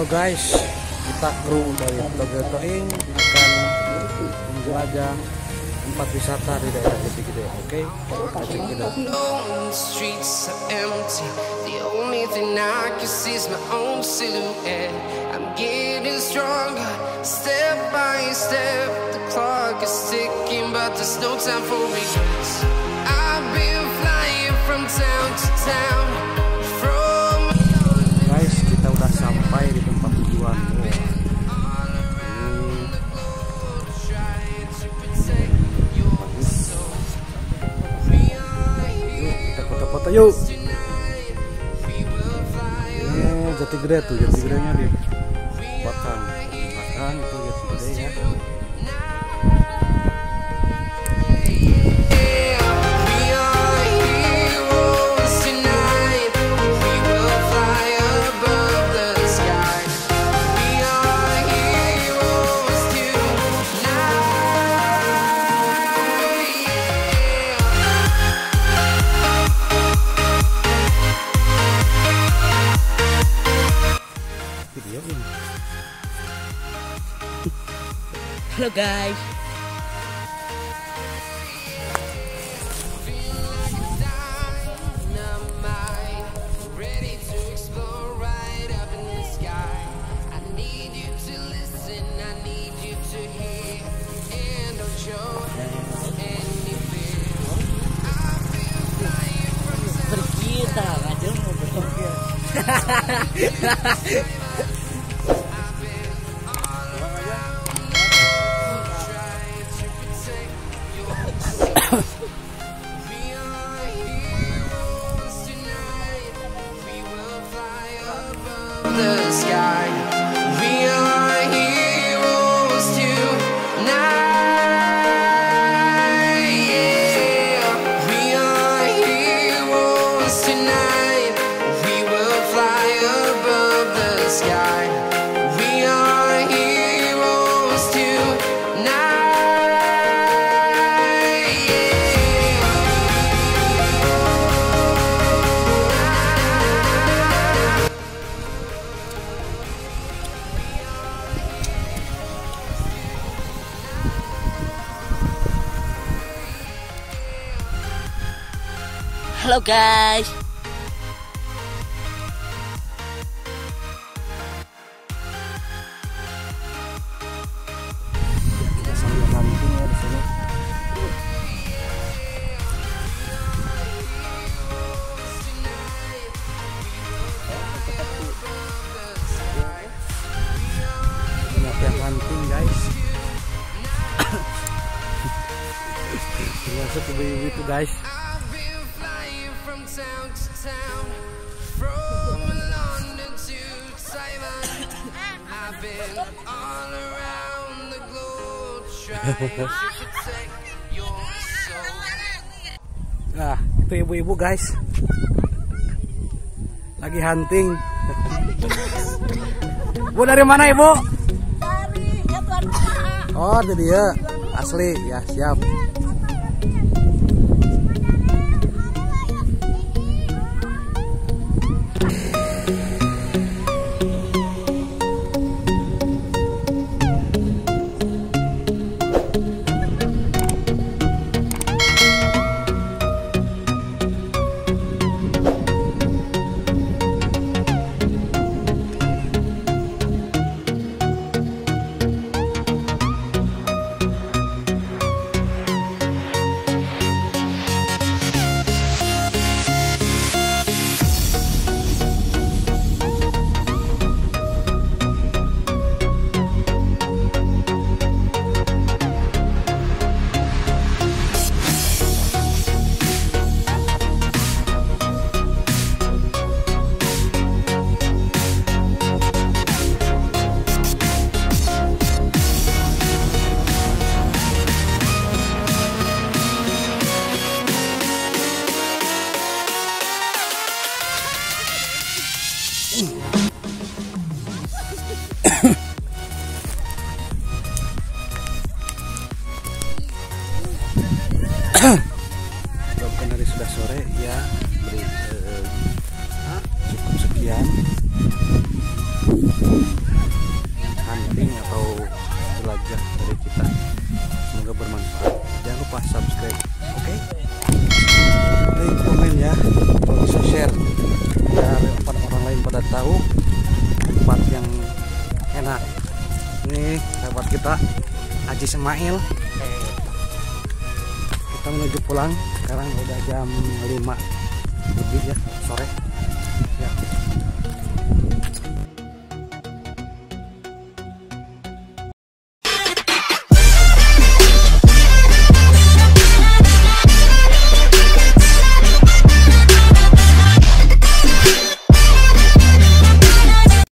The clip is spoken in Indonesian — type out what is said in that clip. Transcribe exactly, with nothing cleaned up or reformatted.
guys, kita kru dari Togeto Inc akan menjelajah tempat wisata di daerah Jati Gede. Oke, kita cek it out. Streets are empty. The only thing I can see is my own silhouette. I'm getting stronger, step by step. The clock is ticking, but there's no time for regrets. I've been flying from town to town. From Guys, kita udah sampai di tempat tujuan. Foto yuk. Ini Jati Gede tuh, Jati Gedenya di belakang, belakang itu Jati Gede ya. Halo guys. Pergi tak aja ngobrol. the sky. We are heroes tonight. Yeah. We are heroes tonight. We will fly above the sky. We are heroes tonight. Halo guys. Kita sambil camping ya di sini. Banyak yang hunting guys. Termasuk ibu-ibu itu guys. From town to town, from London to Taiwan, I've been all around the globe trying to protect your soul. Nah, itu ibu-ibu guys, lagi hunting. Bu dari mana ibu? Dari Jatuhan. Oh, itu dia asli ya, siap. Walaupun dari sudah sore ya, beri, eh, cukup sekian. aja dari kita. Semoga bermanfaat. Jangan lupa subscribe, oke? Okay? Like, komen ya, kalau bisa share biar orang lain pada tahu tempat yang enak. Ini sahabat kita Haji Ismail. Kita menuju pulang. Sekarang udah jam lima lebih ya sore.